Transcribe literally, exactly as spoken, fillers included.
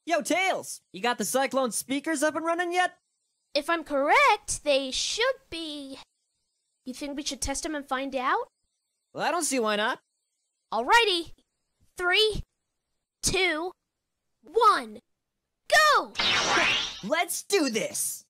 Yo, Tails! You got the Cyclone speakers up and running yet? If I'm correct, they should be. You think we should test them and find out? Well, I don't see why not. Alrighty. Three, two, one, go! Let's do this!